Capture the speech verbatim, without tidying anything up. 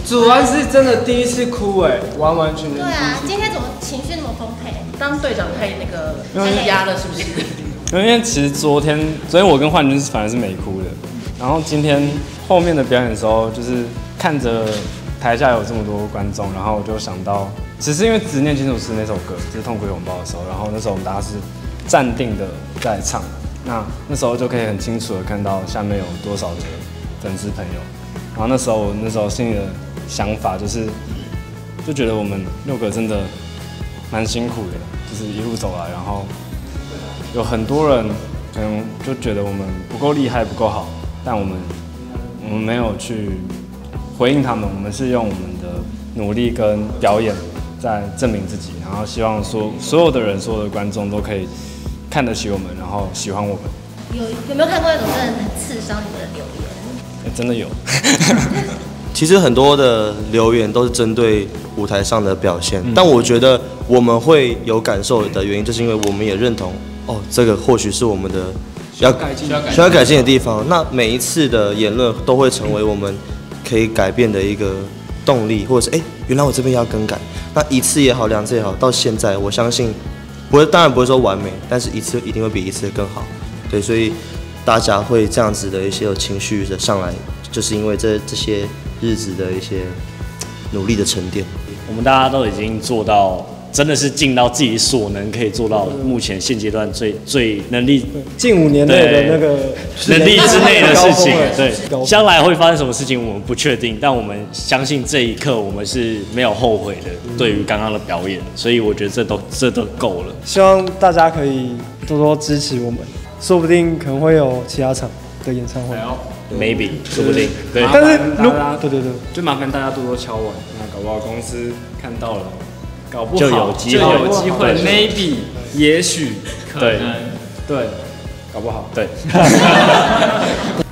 主完是真的第一次哭哎，完完全全。 对啊，今天怎么情绪那么丰沛？ 当队长太那个太压了，是不是？ 因为其实昨天，昨天我跟焕君反而是没哭的，然后今天后面的表演的时候，就是看着台下有这么多观众，然后我就想到，其实因为《执念金属师》那首歌就是《痛苦拥抱》的时候，然后那时候我们大家是站定的在唱，那那时候就可以很清楚的看到下面有多少的粉丝朋友，然后那时候我那时候心里的想法就是，就觉得我们六个真的蛮辛苦的，就是一路走来，然后有很多人可能就觉得我们不够厉害、不够好，但我们我们没有去回应他们，我们是用我们的努力跟表演在证明自己，然后希望说所有的人、所有的观众都可以看得起我们，然后喜欢我们。 有有没有看过那种真的很刺伤你们的留言？ 欸、真的有。 其实很多的留言都是针对舞台上的表现，嗯、但我觉得我们会有感受的原因，就是因为我们也认同，哦，这个或许是我们的要需要改进的地方。那每一次的言论都会成为我们可以改变的一个动力，或者是哎、欸，原来我这边要更改。那一次也好，两次也好，到现在我相信，不会，当然不会说完美，但是一次一定会比一次更好。对，所以大家会这样子的一些有情绪的上来，就是因为这这些日子的一些努力的沉淀。 我们大家都已经做到，真的是尽到自己所能可以做到目前现阶段最最能力近五年内的那个能力之内的事情。对，将来会发生什么事情我们不确定，但我们相信这一刻我们是没有后悔的。对于刚刚的表演，所以我觉得这都这都够了。 希望大家可以多多支持我们，说不定可能会有其他场的演唱会。 Maybe 说不定，对， 但是如对对对， 就麻烦大家多多敲碗，那搞不好公司看到了，搞不好就有机会， 就有机会 ，maybe 也许可能，对，搞不好， 对。